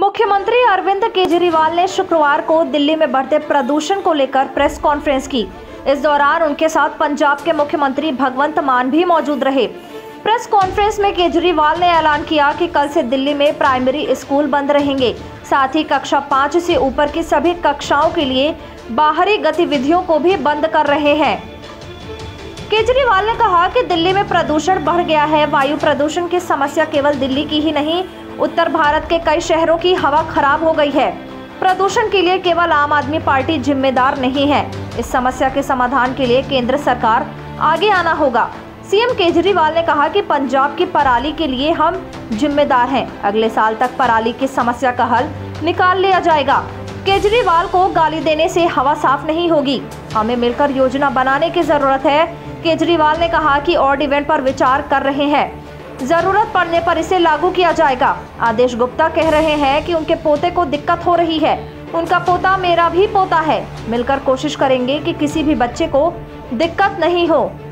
मुख्यमंत्री अरविंद केजरीवाल ने शुक्रवार को दिल्ली में बढ़ते प्रदूषण को लेकर प्रेस कॉन्फ्रेंस की। इस दौरान उनके साथ पंजाब के मुख्यमंत्री भगवंत मान भी मौजूद रहे। प्रेस कॉन्फ्रेंस में केजरीवाल ने ऐलान किया कि कल से दिल्ली में प्राइमरी स्कूल बंद रहेंगे, साथ ही कक्षा 5 से ऊपर की सभी कक्षाओं के लिए बाहरी गतिविधियों को भी बंद कर रहे हैं। केजरीवाल ने कहा कि दिल्ली में प्रदूषण बढ़ गया है। वायु प्रदूषण की समस्या केवल दिल्ली की ही नहीं, उत्तर भारत के कई शहरों की हवा खराब हो गई है। प्रदूषण के लिए केवल आम आदमी पार्टी जिम्मेदार नहीं है। इस समस्या के समाधान के लिए केंद्र सरकार आगे आना होगा। सीएम केजरीवाल ने कहा कि पंजाब की पराली के लिए हम जिम्मेदार हैं। अगले साल तक पराली की समस्या का हल निकाल लिया जाएगा। केजरीवाल को गाली देने से हवा साफ नहीं होगी, हमें मिलकर योजना बनाने की जरूरत है। केजरीवाल ने कहा कि ऑड इवेंट पर विचार कर रहे हैं, जरूरत पड़ने पर इसे लागू किया जाएगा। आदेश गुप्ता कह रहे हैं कि उनके पोते को दिक्कत हो रही है। उनका पोता मेरा भी पोता है। मिलकर कोशिश करेंगे कि किसी भी बच्चे को दिक्कत नहीं हो।